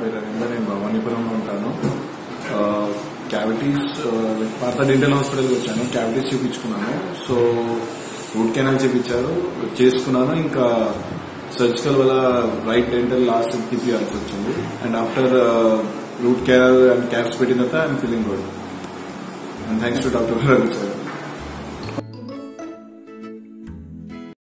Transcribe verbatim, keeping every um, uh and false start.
రవీంద్ర, నేను భవానీపురంలో ఉంటాను. క్యావిటీస్ పాత డెంటల్ హాస్పిటల్కి వచ్చాను. క్యావిటీస్ చూపించుకున్నాను. సో రూట్ కెనాల్ చేపించారు, చేసుకున్నాను. ఇంకా సర్జికల్ వల్ల రైట్ డెంటల్ లాస్ట్ తీపియాల్సి వచ్చింది. And after root canal and caps పెట్టిన తర్వాత I'm feeling good. And thanks to doctor Ravi sir.